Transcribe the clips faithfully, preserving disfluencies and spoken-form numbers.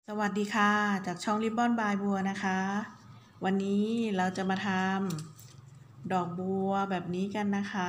สวัสดีค่ะจากช่องริบบอนบายบัวนะคะวันนี้เราจะมาทำดอกบัวแบบนี้กันนะคะ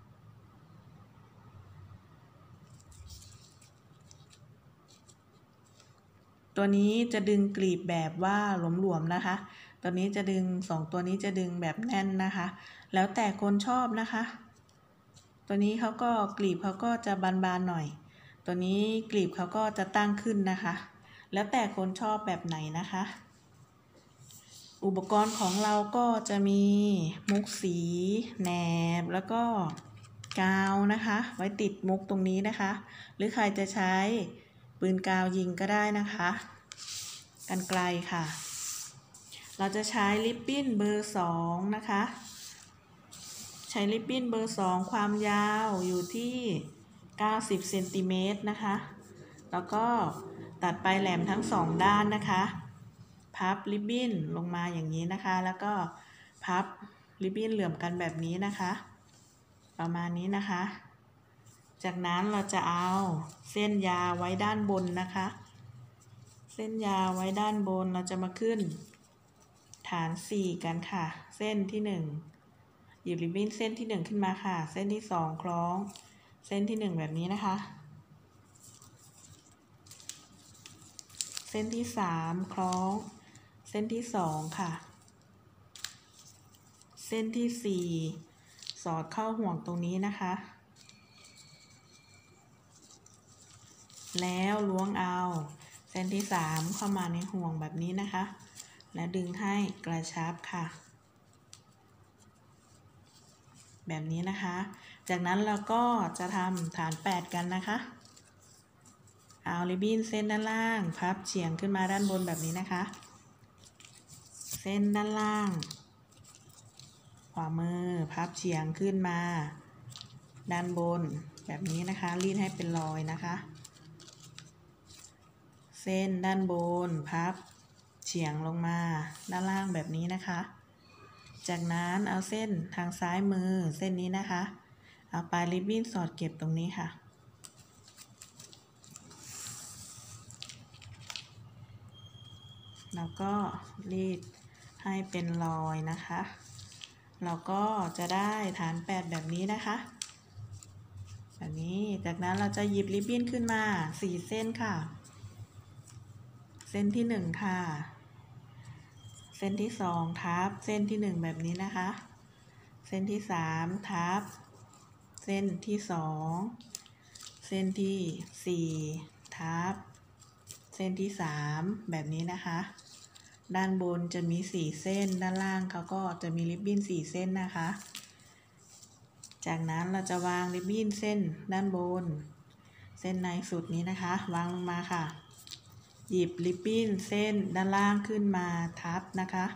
ตัวนี้จะดึงกลีบแบบว่าหลวมๆนะคะตัวนี้จะดึงสองตัวนี้จะดึงแบบแน่นนะคะแล้วแต่คนชอบนะคะตัวนี้เขาก็กลีบเขาก็จะบานๆหน่อยตัวนี้กลีบเขาก็จะตั้งขึ้นนะคะแล้วแต่คนชอบแบบไหนนะคะอุปกรณ์ของเราก็จะมีมุกสีแหนบแล้วก็กาวนะคะไว้ติดมุกตรงนี้นะคะหรือใครจะใช้ปืนกาวยิงก็ได้นะคะกรรไกรค่ะเราจะใช้ริบบิ้นเบอร์สองนะคะใช้ริบบิ้นเบอร์สองความยาวอยู่ที่เก้าสิบเซนติเมตรนะคะแล้วก็ตัดปลายแหลมทั้งสองด้านนะคะพับริบบิ้นลงมาอย่างนี้นะคะแล้วก็พับริบบิ้นเหลื่อมกันแบบนี้นะคะประมาณนี้นะคะจากนั้นเราจะเอาเส้นยาวไว้ด้านบนนะคะเส้นยาวไว้ด้านบนเราจะมาขึ้นฐานสี่กันค่ะเส้นที่หนึ่งหยิบริบบิ้นเส้นที่หนึ่งขึ้นมาค่ะเส้นที่สองคล้องเส้นที่หนึ่งแบบนี้นะคะเส้นที่สามคล้องเส้นที่สองค่ะเส้นที่สี่สอดเข้าห่วงตรงนี้นะคะแล้วล้วงเอาเส้นที่สามเข้ามาในห่วงแบบนี้นะคะและดึงให้กระชับค่ะแบบนี้นะคะจากนั้นเราก็จะทำฐานแปดกันนะคะเอาริบบิ้นเส้นด้านล่างพับเฉียงขึ้นมาด้านบนแบบนี้นะคะเส้นด้านล่างขวามือพับเฉียงขึ้นมาด้านบนแบบนี้นะคะรีดให้เป็นรอยนะคะเส้นด้านบนพับเฉียงลงมาด้านล่างแบบนี้นะคะจากนั้นเอาเส้นทางซ้ายมือเส้นนี้นะคะเอาปลายริบบิ้นสอดเก็บตรงนี้ค่ะแล้วก็รีดให้เป็นรอยนะคะเราก็จะได้ฐานแปดแบบนี้นะคะแบบนี้จากนั้นเราจะหยิบริบบิ้นขึ้นมาสี่เส้นค่ะเส้นที่หนึ่งค่ะเส้นที่สองทับเส้นที่หนึ่งแบบนี้นะคะเส้นที่สามทับเส้นที่สองเส้นที่สี่ทับเส้นที่สามแบบนี้นะคะด้านบนจะมีสี่เส้นด้านล่างเขาก็จะมีริบบิ้นสี่เส้นนะคะจากนั้นเราจะวางริบบิ้นเส้นด้านบนเส้นในสุดนี้นะคะวางลงมาค่ะหยิบริบบิ้นเส้นด้านล่างขึ้นมาทับนะคะ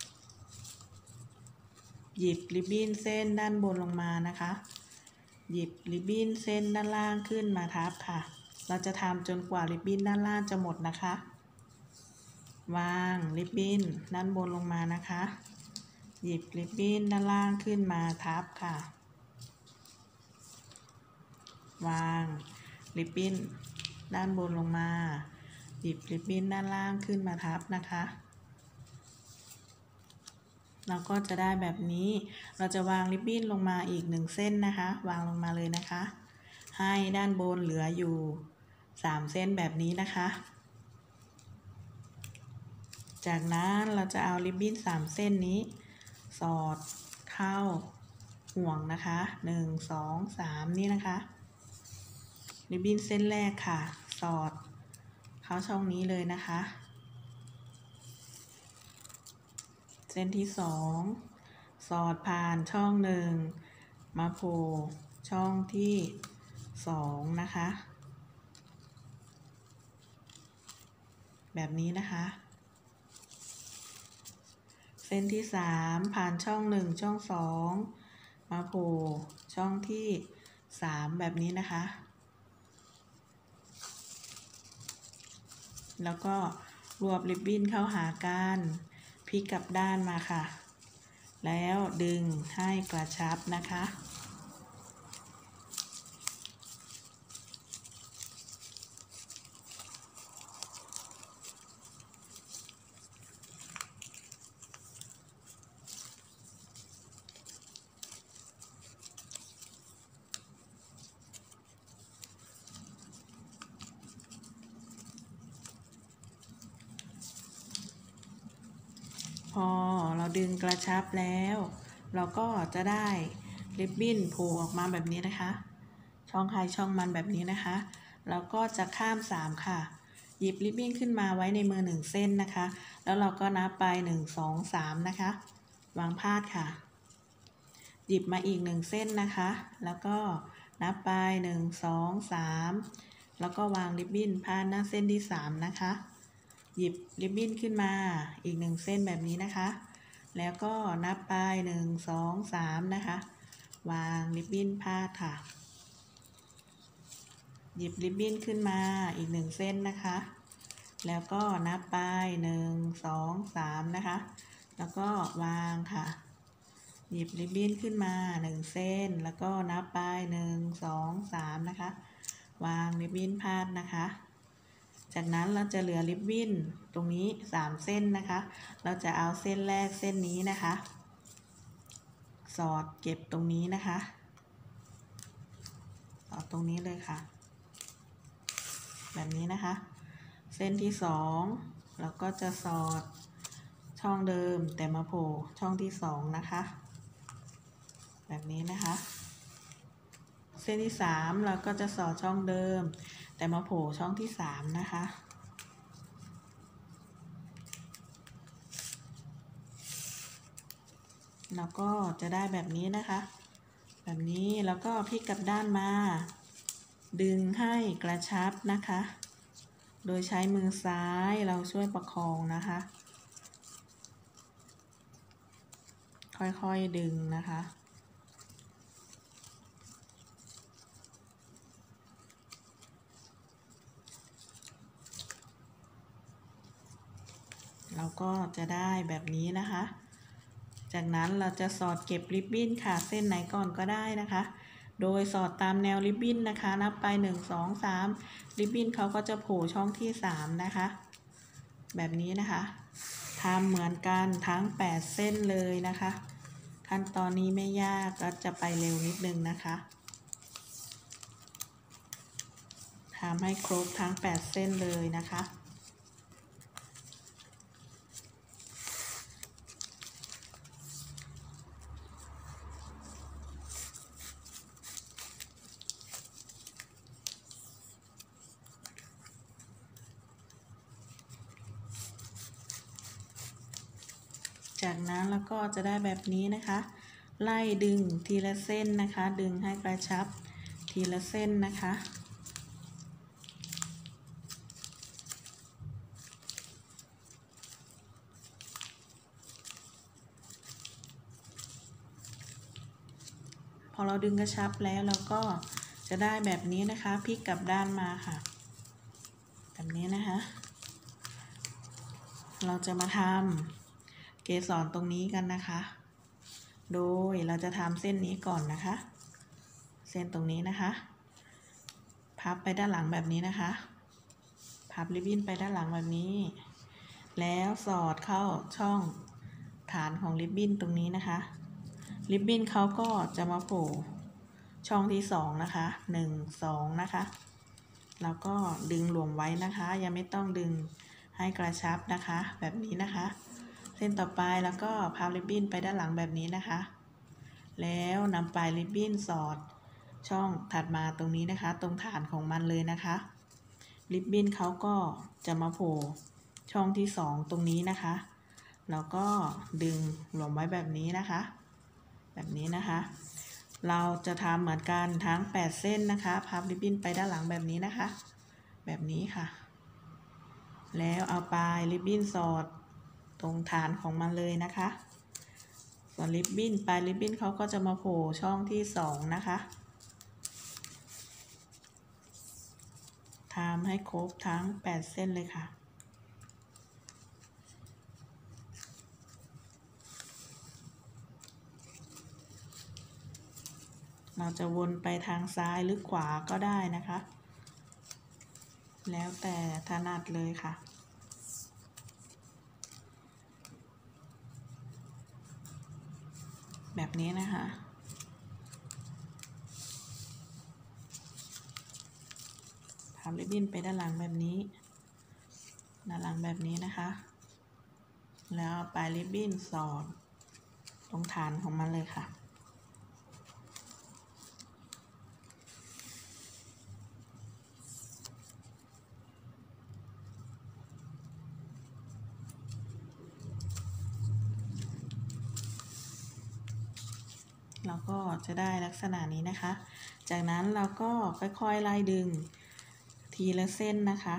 หยิบริบบิ้นเส้นด้านบนลงมานะคะหยิบริบบิ้นเส้นด้านล่างขึ้นมาทับค่ะเราจะทำจนกว่าริบบิ้นด้านล่างจะหมดนะคะวางริบบิ้นด้านบนลงมานะคะหยิบริบบิ้นด้านล่างขึ้นมาทับค่ะวางริบบิ้นด้านบนลงมาหยิบริบบิ้นด้านล่างขึ้นมาทับนะคะเราก็จะได้แบบนี้เราจะวางริบบิ้นลงมาอีกหนึ่งเส้นนะคะวางลงมาเลยนะคะให้ด้านบนเหลืออยู่สามเส้นแบบนี้นะคะจากนั้นเราจะเอาริบบิ้นสามเส้นนี้สอดเข้าห่วงนะคะหนึ่งสองสามนี่นะคะริบบิ้นเส้นแรกค่ะสอดเข้าช่องนี้เลยนะคะเส้นที่สองสอดผ่านช่องหนึ่งมาโผล่ช่องที่สองนะคะแบบนี้นะคะเส้นที่สามผ่านช่องหนึ่งช่องสองมาโผล่ช่องที่สามแบบนี้นะคะแล้วก็รวบริบบิ้นเข้าหากันพลิกกลับด้านมาค่ะแล้วดึงให้กระชับนะคะดึงกระชับแล้วเราก็จะได้ริบบิ้นโผล่ออกมาแบบนี้นะคะช่องใครช่องมันแบบนี้นะคะเราก็จะข้ามสามค่ะหยิบริบบิ้นขึ้นมาไว้ในมือหนึ่งเส้นนะคะแล้วเราก็นับไปหนึ่ง สอง สามนะคะวางพาดค่ะหยิบมาอีกหนึ่งเส้นนะคะแล้วก็นับไปหนึ่ง สอง สามแล้วก็วางริบบิ้นพาดหน้าเส้นที่สามนะคะหยิบริบบิ้นขึ้นมาอีกหนึ่งเส้นแบบนี้นะคะแล้วก็นับไปหนึ่ง สอง สามนะคะวางริบบิ้นพาดค่ะหยิบริบบิ้นขึ้นมาอีกหนึ่งเส้นนะคะแล้วก็นับไปหนึ่ง สอง สามนะคะแล้วก็วางค่ะหยิบริบบิ้นขึ้นมาหนึ่งเส้นแล้วก็นับไปหนึ่ง สอง สามนะคะวางริบบิ้นพาดนะคะจากนั้นเราจะเหลือริบบิ้นตรงนี้สามเส้นนะคะเราจะเอาเส้นแรกเส้นนี้นะคะสอดเก็บตรงนี้นะคะสอดตรงนี้เลยค่ะแบบนี้นะคะเส้นที่สองเราก็จะสอดช่องเดิมแต่มาโผล่ช่องที่สองนะคะแบบนี้นะคะเส้นที่สามเราก็จะสอดช่องเดิมแต่มาโผล่ช่องที่สามนะคะแล้วก็จะได้แบบนี้นะคะแบบนี้แล้วก็พลิกกลับด้านมาดึงให้กระชับนะคะโดยใช้มือซ้ายเราช่วยประคองนะคะค่อยๆดึงนะคะเราก็จะได้แบบนี้นะคะจากนั้นเราจะสอดเก็บริบบิ้นค่ะเส้นไหนก่อนก็ได้นะคะโดยสอดตามแนวริบบิ้นนะคะนับไปหนึ่ง สอง สามริบบิ้นเขาก็จะโผล่ช่องที่สามนะคะแบบนี้นะคะทำเหมือนกันทั้งแปดเส้นเลยนะคะขั้นตอนนี้ไม่ยากก็จะไปเร็วนิดนึงนะคะทำให้ครบทั้งแปดเส้นเลยนะคะจากนั้นแล้วก็จะได้แบบนี้นะคะไล่ดึงทีละเส้นนะคะดึงให้กระชับทีละเส้นนะคะพอเราดึงกระชับแล้วเราก็จะได้แบบนี้นะคะพลิกกลับด้านมาค่ะแบบนี้นะคะเราจะมาทำเกสรตรงนี้กันนะคะโดยเราจะทำเส้นนี้ก่อนนะคะเส้นตรงนี้นะคะพับไปด้านหลังแบบนี้นะคะพับริบบิ้นไปด้านหลังแบบนี้แล้วสอดเข้าช่องฐานของริบบิ้นตรงนี้นะคะริบบิ้นเขาก็จะมาโผล่ช่องที่สองนะคะหนึ่ง สองนะคะแล้วก็ดึงหลวมไว้นะคะยังไม่ต้องดึงให้กระชับนะคะแบบนี้นะคะเส้นต่อไปแล้วก็พับริบบิ้นไปด้านหลังแบบนี้นะคะแล้วนำปลายริบบิ้นสอดช่องถัดมาตรงนี้นะคะตรงฐานของมันเลยนะคะริบบิ้นเขาก็จะมาโผล่ช่องที่สองตรงนี้นะคะแล้วก็ดึงหลวมไว้แบบนี้นะคะแบบนี้นะคะเราจะทำเหมือนกันทั้งแปดเส้นนะคะพับริบบิ้นไปด้านหลังแบบนี้นะคะแบบนี้ค่ะแล้วเอาปลายริบบิ้นสอดตรงฐานของมันเลยนะคะส่วนริบบิ้นปลายริบบิ้นเขาก็จะมาโผล่ช่องที่สองนะคะทำให้ครบทั้งแปดเส้นเลยค่ะเราจะวนไปทางซ้ายหรือขวาก็ได้นะคะแล้วแต่ถนัดเลยค่ะแบบนี้นะคะทำริบบิ้นไปด้านหลังแบบนี้ด้านหลังแบบนี้นะคะแล้วปลายริบบิ้นสอดตรงฐานของมันเลยค่ะเราก็จะได้ลักษณะนี้นะคะ จากนั้นเราก็ค่อยๆไล่ดึงทีละเส้นนะคะ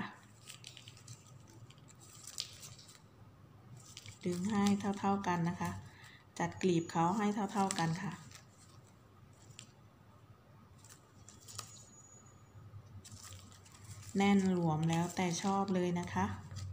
ดึงให้เท่าๆกันนะคะจัดกลีบเขาให้เท่าๆกันค่ะแน่นหลวมแล้วแต่ชอบเลยนะคะ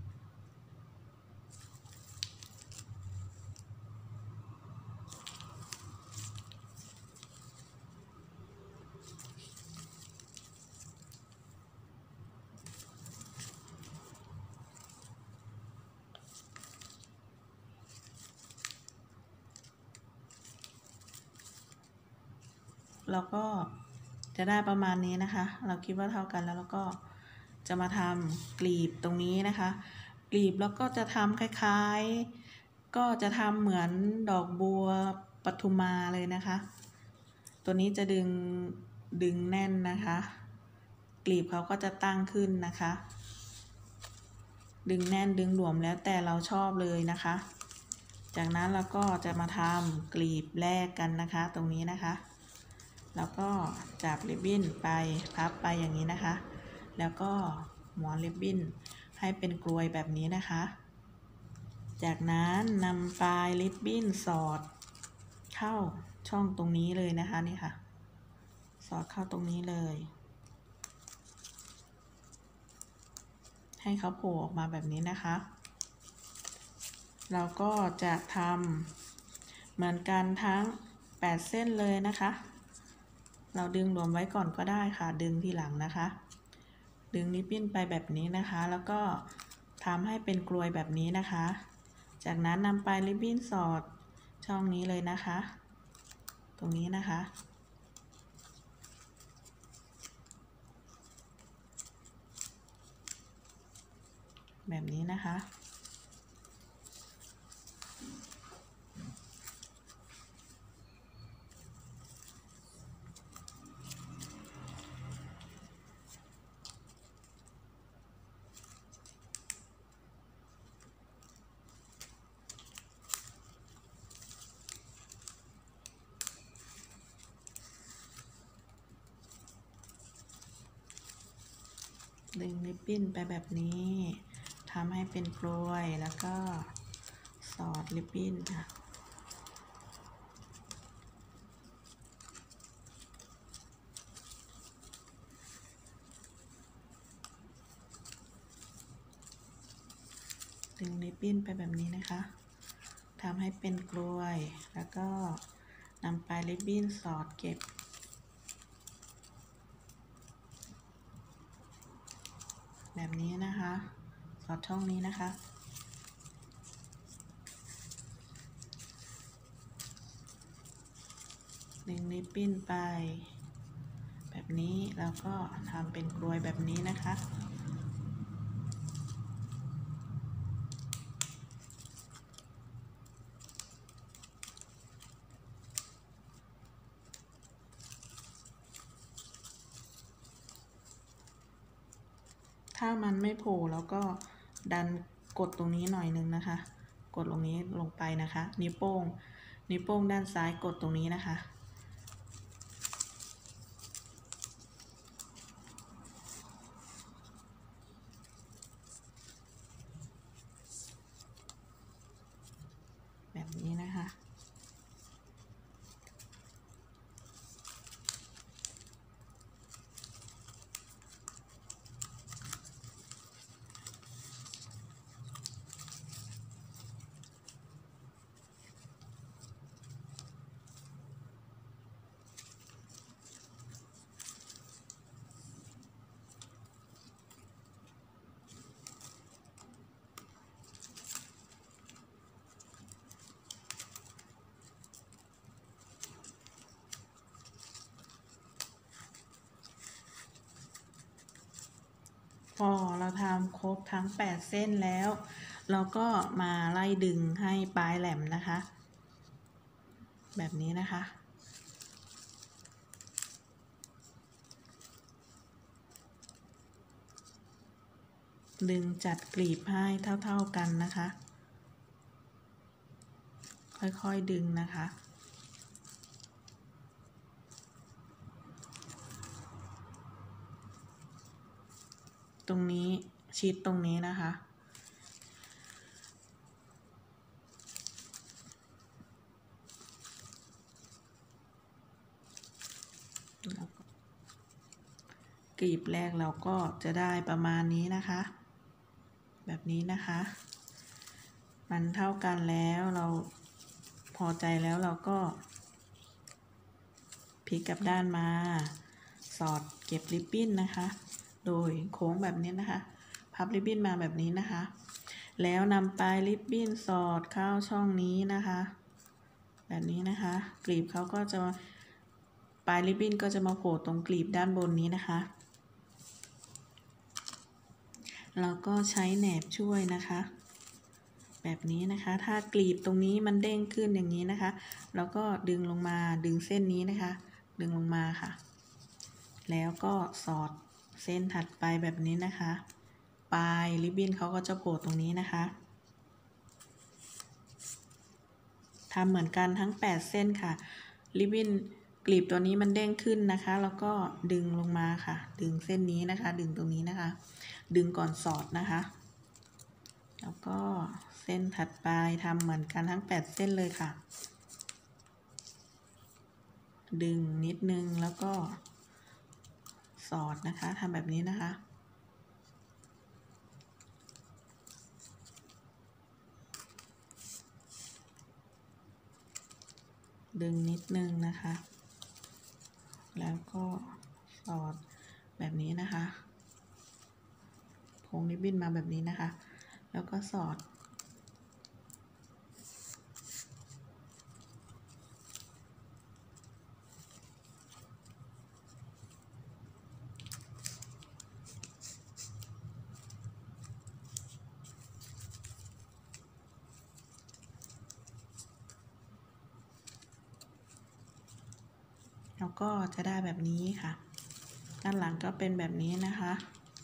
เราก็จะได้ประมาณนี้นะคะเราคิดว่าเท่ากันแล้วเราก็จะมาทำกลีบตรงนี้นะคะกลีบแล้วก็จะทำคล้ายๆก็จะทำเหมือนดอกบัวปทุมมาเลยนะคะตัวนี้จะดึงดึงแน่นนะคะกลีบเขาก็จะตั้งขึ้นนะคะดึงแน่นดึงหลวมแล้วแต่เราชอบเลยนะคะจากนั้นเราก็จะมาทำกลีบแรกกันนะคะตรงนี้นะคะแล้วก็จับริบบิ้นไปพับไปอย่างนี้นะคะแล้วก็ม้วนริบบิ้นให้เป็นกลวยแบบนี้นะคะจากนั้นนำปลายริบบิ้นสอดเข้าช่องตรงนี้เลยนะคะนี่ค่ะสอดเข้าตรงนี้เลยให้เขาโผล่ออกมาแบบนี้นะคะเราก็จะทำเหมือนกันทั้งแปดเส้นเลยนะคะเราดึงรวมไว้ก่อนก็ได้ค่ะดึงทีหลังนะคะดึงริบบิ้นไปแบบนี้นะคะแล้วก็ทำให้เป็นกลวยแบบนี้นะคะจากนั้นนำปลายริบบิ้นสอดช่องนี้เลยนะคะตรงนี้นะคะแบบนี้นะคะดึงริบบิ้นไปแบบนี้ทำให้เป็นกลวยแล้วก็สอดริบบิ้นค่ะดึงริบบิ้นไปแบบนี้นะคะทำให้เป็นกลวยแล้วก็นำปลายริบบิ้นสอดเก็บแบบนี้นะคะสอดช่องนี้นะคะดึงริบบิ้นไปแบบนี้แล้วก็ทำเป็นกลวยแบบนี้นะคะถ้ามันไม่โผล่แล้วก็ดันกดตรงนี้หน่อยนึงนะคะกดตรงนี้ลงไปนะคะนิ้วโป้งนิ้วโป้งด้านซ้ายกดตรงนี้นะคะแบบนี้นะคะพอเราทำครบทั้งแปดเส้นแล้วเราก็มาไล่ดึงให้ปลายแหลมนะคะแบบนี้นะคะดึงจัดกลีบให้เท่าๆกันนะคะค่อยๆดึงนะคะตรงนี้ชิดตรงนี้นะคะกลีบแรกเราก็จะได้ประมาณนี้นะคะแบบนี้นะคะมันเท่ากันแล้วเราพอใจแล้วเราก็พลิกกลับด้านมาสอดเก็บริบบิ้นนะคะโดยโค้งแบบนี้นะคะพับริบบิ้นมาแบบนี้นะคะแล้วนำปลายริบบิ้นสอดเข้าช่องนี้นะคะแบบนี้นะคะกลีบเขาก็จะปลายริบบิ้นก็จะมาโผล่ตรงกลีบด้านบนนี้นะคะเราก็ใช้แหนบช่วยนะคะแบบนี้นะคะถ้ากลีบตรงนี้มันเด้งขึ้นอย่างนี้นะคะแล้วก็ดึงลงมาดึงเส้นนี้นะคะดึงลงมาค่ะแล้วก็สอดเส้นถัดไปแบบนี้นะคะปลายริบบิ้นเขาก็จะโผล่ตรงนี้นะคะทำเหมือนกันทั้งแปดเส้นค่ะริบบิ้นกลีบตัวนี้มันเด้งขึ้นนะคะแล้วก็ดึงลงมาค่ะดึงเส้นนี้นะคะดึงตรงนี้นะคะดึงก่อนสอดนะคะแล้วก็เส้นถัดไปทำเหมือนกันทั้งแปดเส้นเลยค่ะดึงนิดนึงแล้วก็สอดนะคะทำแบบนี้นะคะดึงนิดนึงนะคะแล้วก็สอดแบบนี้นะคะโค้งริบบิ้นมาแบบนี้นะคะแล้วก็สอดแล้วก็จะได้แบบนี้ค่ะด้านหลังก็เป็นแบบนี้นะคะ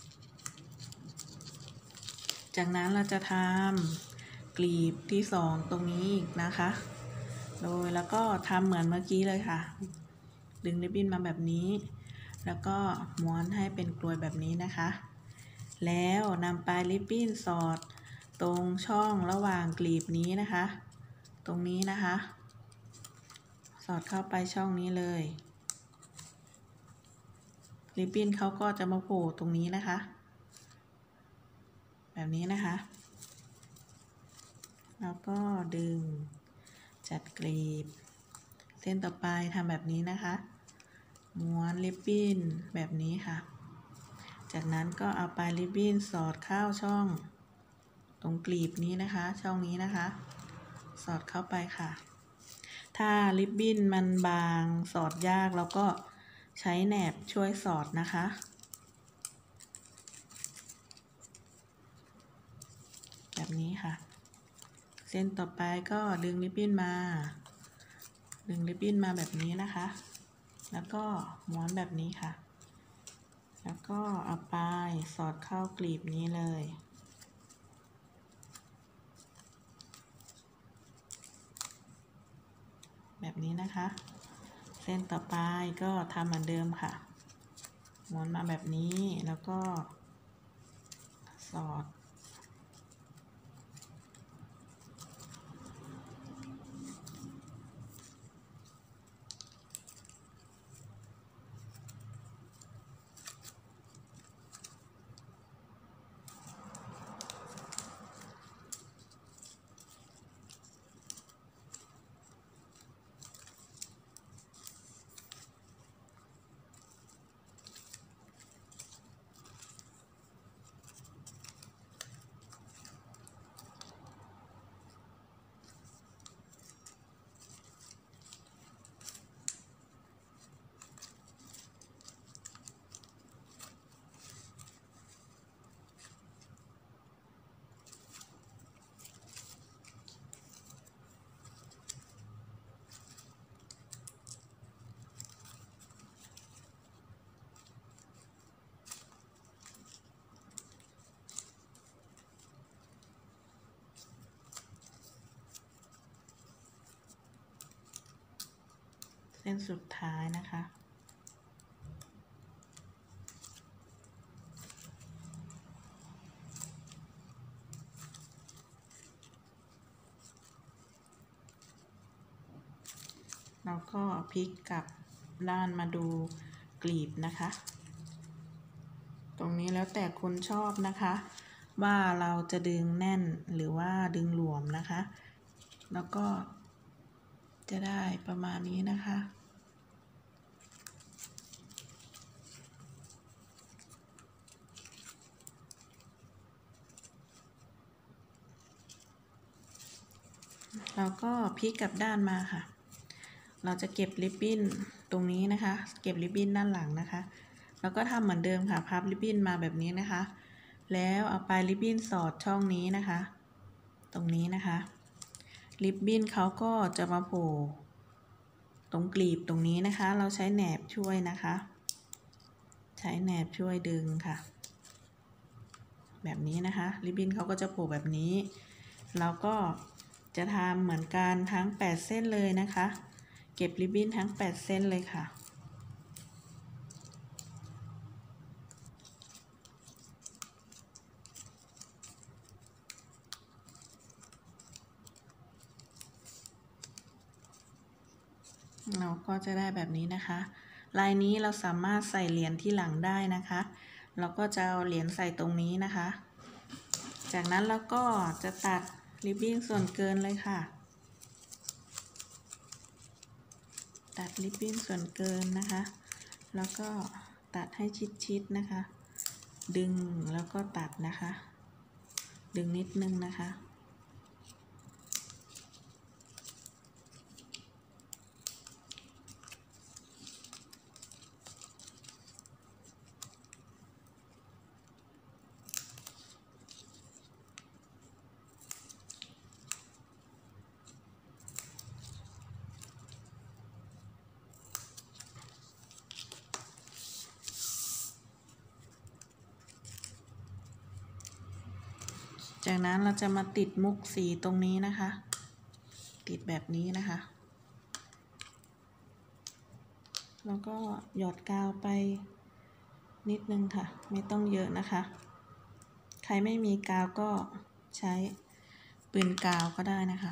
จากนั้นเราจะทำกลีบที่สองตรงนี้อีกนะคะโดยแล้วก็ทำเหมือนเมื่อกี้เลยค่ะดึงริบบิ้นมาแบบนี้แล้วก็ม้วนให้เป็นกลวยแบบนี้นะคะแล้วนำปลายริบบิ้นสอดตรงช่องระหว่างกลีบนี้นะคะตรงนี้นะคะสอดเข้าไปช่องนี้เลยริบบิ้นเขาก็จะมาโผล่ตรงนี้นะคะแบบนี้นะคะแล้วก็ดึงจัดกลีบเส้นต่อไปทำแบบนี้นะคะม้วนริบบิ้นแบบนี้ค่ะจากนั้นก็เอาปลายริบบิ้นสอดเข้าช่องตรงกลีบนี้นะคะช่องนี้นะคะสอดเข้าไปค่ะถ้าริบบิ้นมันบางสอดยากเราก็ใช้แหนบช่วยสอดนะคะแบบนี้ค่ะเส้นต่อไปก็ดึงริบบิ้นมาดึงริบบิ้นมาแบบนี้นะคะแล้วก็ม้วนแบบนี้ค่ะแล้วก็เอาปลายสอดเข้ากลีบนี้เลยแบบนี้นะคะเส้นต่อไปก็ทำเหมือนเดิมค่ะม้วนมาแบบนี้แล้วก็สอดส้นสุดท้ายนะคะแล้วก็พลิกกลับด้านมาดูกลีบนะคะตรงนี้แล้วแต่คนชอบนะคะว่าเราจะดึงแน่นหรือว่าดึงหลวมนะคะแล้วก็จะได้ประมาณนี้นะคะเราก็พลิกกลับด้านมาค่ะเราจะเก็บริบบิ้นตรงนี้นะคะเก็บริบบิ้นด้านหลังนะคะแล้วก็ทำเหมือนเดิมค่ะพับริบบิ้นมาแบบนี้นะคะแล้วเอาปลายริบบิ้นสอดช่องนี้นะคะตรงนี้นะคะริบบิ้นเขาก็จะมาโผล่ตรงกลีบตรงนี้นะคะเราใช้แหนบช่วยนะคะใช้แหนบช่วยดึงค่ะแบบนี้นะคะริบบิ้นเขาก็จะโผล่แบบนี้เราก็จะทำเหมือนกันทั้งแปดเส้นเลยนะคะเก็บริบบิ้นทั้งแปดเส้นเลยค่ะเราก็จะได้แบบนี้นะคะลายนี้เราสามารถใส่เหรียญที่หลังได้นะคะเราก็จะเอาเหรียญใส่ตรงนี้นะคะจากนั้นเราก็จะตัดริบบิ้นส่วนเกินเลยค่ะตัดริบบิ้นส่วนเกินนะคะแล้วก็ตัดให้ชิดๆนะคะดึงแล้วก็ตัดนะคะดึงนิดนึงนะคะจากนั้นเราจะมาติดมุกสีตรงนี้นะคะติดแบบนี้นะคะแล้วก็หยอดกาวไปนิดนึงค่ะไม่ต้องเยอะนะคะใครไม่มีกาวก็ใช้ปืนกาวก็ได้นะคะ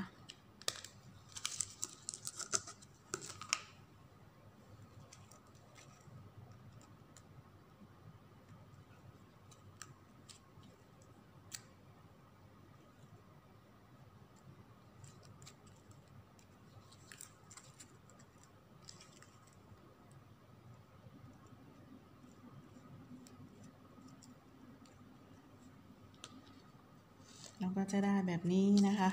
เราก็จะได้แบบนี้นะคะ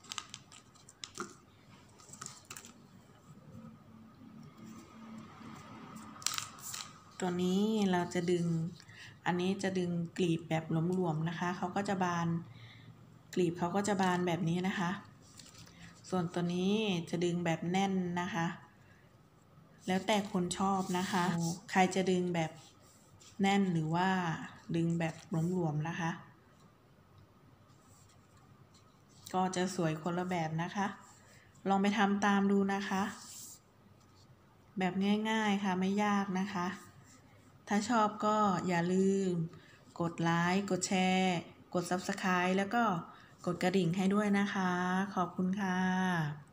ตัวนี้เราจะดึงอันนี้จะดึงกลีบแบบหลวมๆนะคะเขาก็จะบานกลีบเขาก็จะบานแบบนี้นะคะส่วนตัวนี้จะดึงแบบแน่นนะคะแล้วแต่คนชอบนะคะใครจะดึงแบบแน่นหรือว่าดึงแบบหลวมๆนะคะก็จะสวยคนละแบบนะคะลองไปทำตามดูนะคะแบบง่ายๆค่ะไม่ยากนะคะถ้าชอบก็อย่าลืมกดไลค์กดแชร์กด ซับสไครบ์ แล้วก็กดกระดิ่งให้ด้วยนะคะขอบคุณค่ะ